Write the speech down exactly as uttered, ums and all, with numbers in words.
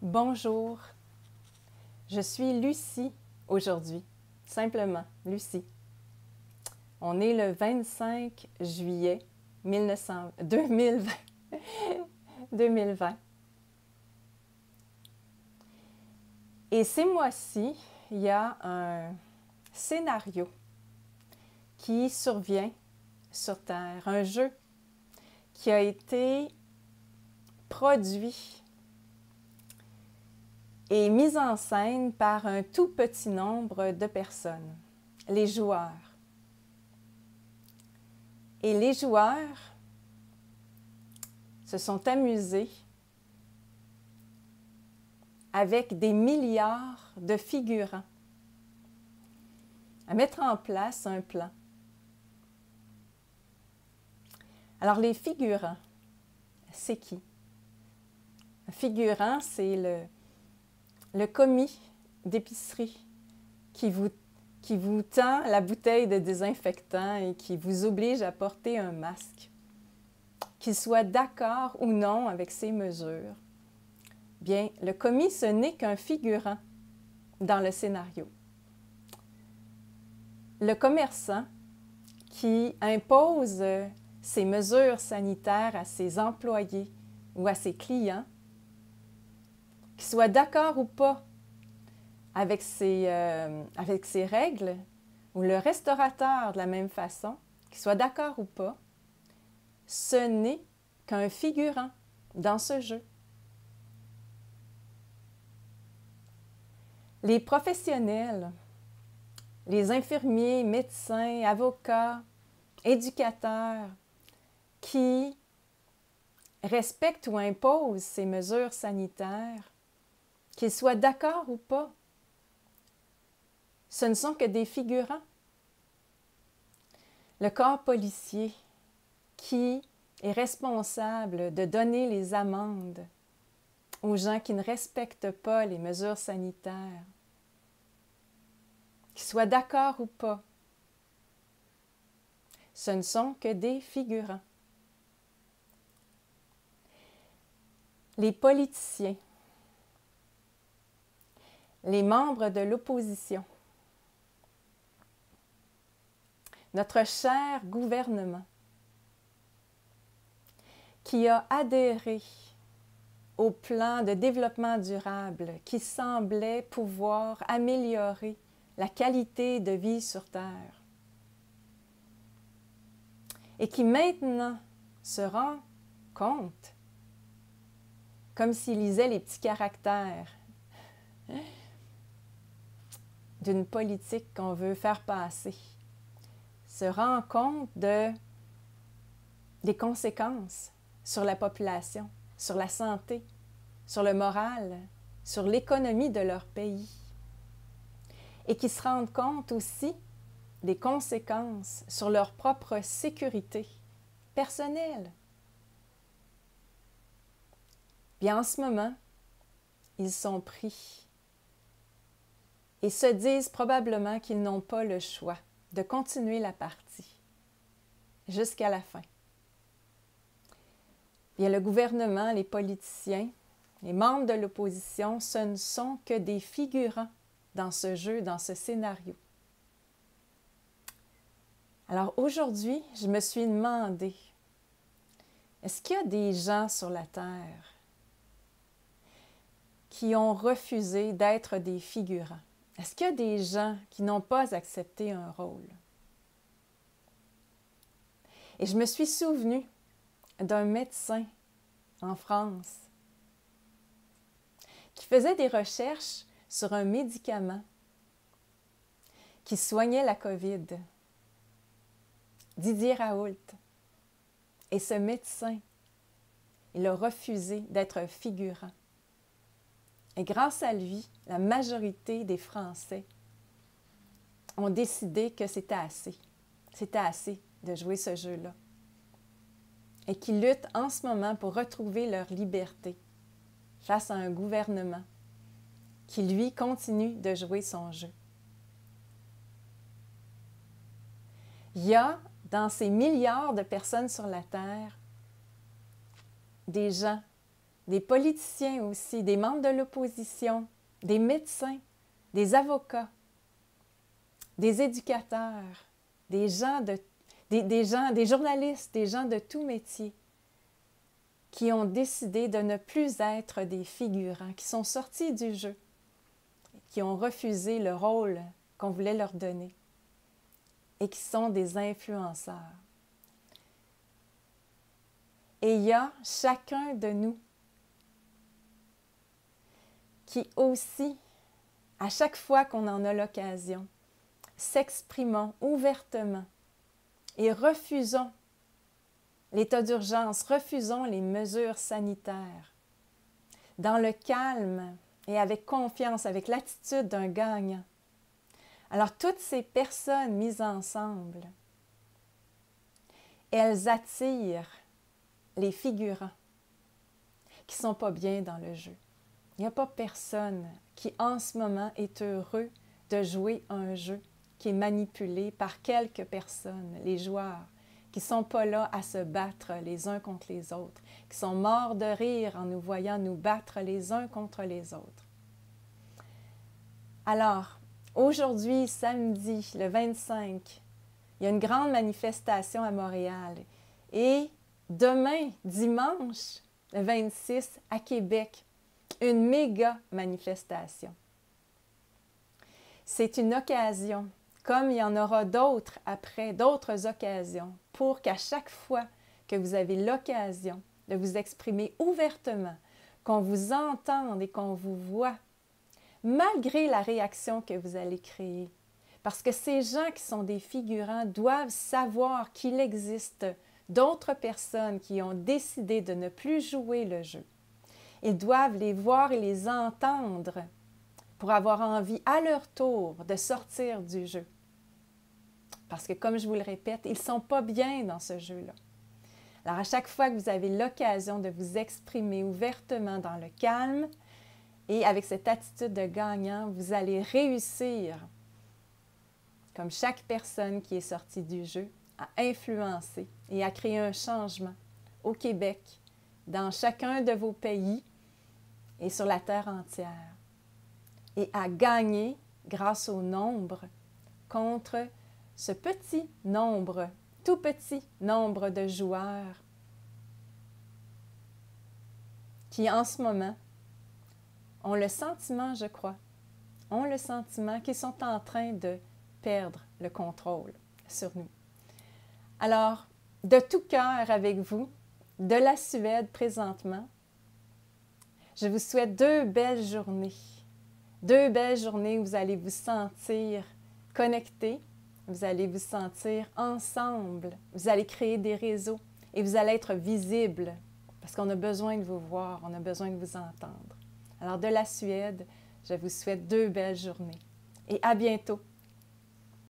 Bonjour, je suis Lucie aujourd'hui, simplement Lucie. On est le vingt-cinq juillet deux mille vingt. deux mille vingt. Et ces mois-ci, il y a un scénario qui survient sur Terre, un jeu qui a été produit et mis en scène par un tout petit nombre de personnes, les joueurs. Et les joueurs se sont amusés avec des milliards de figurants à mettre en place un plan. Alors les figurants, c'est qui? Un figurant, c'est le, le commis d'épicerie qui vous, qui vous tend la bouteille de désinfectant et qui vous oblige à porter un masque. Qu'il soit d'accord ou non avec ces mesures, bien, le commis, ce n'est qu'un figurant dans le scénario. Le commerçant qui impose ces mesures sanitaires à ses employés ou à ses clients, qu'il soit d'accord ou pas avec ces, euh, avec ces règles, ou le restaurateur de la même façon, qu'il soit d'accord ou pas, ce n'est qu'un figurant dans ce jeu. Les professionnels, les infirmiers, médecins, avocats, éducateurs qui respectent ou imposent ces mesures sanitaires, qu'ils soient d'accord ou pas, ce ne sont que des figurants. Le corps policier qui est responsable de donner les amendes aux gens qui ne respectent pas les mesures sanitaires, qu'ils soient d'accord ou pas, ce ne sont que des figurants. Les politiciens, les membres de l'opposition, notre cher gouvernement qui a adhéré au plan de développement durable qui semblait pouvoir améliorer la qualité de vie sur Terre et qui maintenant se rend compte, comme s'il lisait les petits caractères d'une politique qu'on veut faire passer, se rend compte de, des conséquences sur la population, sur la santé, sur le moral, sur l'économie de leur pays. Et qui se rendent compte aussi des conséquences sur leur propre sécurité personnelle. Bien, en ce moment, ils sont pris et se disent probablement qu'ils n'ont pas le choix de continuer la partie jusqu'à la fin. Bien, le gouvernement, les politiciens, les membres de l'opposition, ce ne sont que des figurants dans ce jeu, dans ce scénario. Alors aujourd'hui, je me suis demandé, est-ce qu'il y a des gens sur la Terre qui ont refusé d'être des figurants? Est-ce qu'il y a des gens qui n'ont pas accepté un rôle? Et je me suis souvenue d'un médecin en France qui faisait des recherches sur un médicament qui soignait la COVID, Didier Raoult. Et ce médecin, il a refusé d'être un figurant. Et grâce à lui, la majorité des Français ont décidé que c'était assez. C'était assez de jouer ce jeu-là. Et qui luttent en ce moment pour retrouver leur liberté face à un gouvernement qui, lui, continue de jouer son jeu. Il y a, dans ces milliards de personnes sur la Terre, des gens des politiciens aussi, des membres de l'opposition, des médecins, des avocats, des éducateurs, des gens, de, des, des gens, des journalistes, des gens de tout métier qui ont décidé de ne plus être des figurants, qui sont sortis du jeu, qui ont refusé le rôle qu'on voulait leur donner et qui sont des influenceurs. Et il y a chacun de nous qui aussi, à chaque fois qu'on en a l'occasion, s'exprimons ouvertement et refusons l'état d'urgence, refusons les mesures sanitaires, dans le calme et avec confiance, avec l'attitude d'un gagnant. Alors, toutes ces personnes mises ensemble, elles attirent les figurants qui ne sont pas bien dans le jeu. Il n'y a pas personne qui, en ce moment, est heureux de jouer un jeu qui est manipulé par quelques personnes, les joueurs, qui ne sont pas là à se battre les uns contre les autres, qui sont morts de rire en nous voyant nous battre les uns contre les autres. Alors, aujourd'hui, samedi, le vingt-cinq, il y a une grande manifestation à Montréal. Et demain, dimanche, le vingt-six, à Québec, une méga manifestation. C'est une occasion, comme il y en aura d'autres après, d'autres occasions, pour qu'à chaque fois que vous avez l'occasion de vous exprimer ouvertement, qu'on vous entende et qu'on vous voit, malgré la réaction que vous allez créer. Parce que ces gens qui sont des figurants doivent savoir qu'il existe d'autres personnes qui ont décidé de ne plus jouer le jeu. Ils doivent les voir et les entendre pour avoir envie à leur tour de sortir du jeu. Parce que, comme je vous le répète, ils ne sont pas bien dans ce jeu-là. Alors, à chaque fois que vous avez l'occasion de vous exprimer ouvertement dans le calme et avec cette attitude de gagnant, vous allez réussir, comme chaque personne qui est sortie du jeu, à influencer et à créer un changement au Québec, dans chacun de vos pays et sur la terre entière. Et à gagner grâce au nombre contre ce petit nombre, tout petit nombre de joueurs qui, en ce moment, ont le sentiment, je crois, ont le sentiment qu'ils sont en train de perdre le contrôle sur nous. Alors, de tout cœur avec vous, de la Suède présentement, je vous souhaite deux belles journées. Deux belles journées où vous allez vous sentir connectés, vous allez vous sentir ensemble, vous allez créer des réseaux et vous allez être visibles parce qu'on a besoin de vous voir, on a besoin de vous entendre. Alors, de la Suède, je vous souhaite deux belles journées et à bientôt.